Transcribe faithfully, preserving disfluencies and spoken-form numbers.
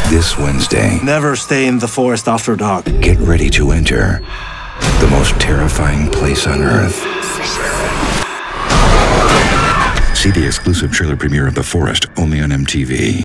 This Wednesday. Never stay in the forest after dark. Get ready to enter the most terrifying place on Earth. See the exclusive trailer premiere of The Forest, only on M T V.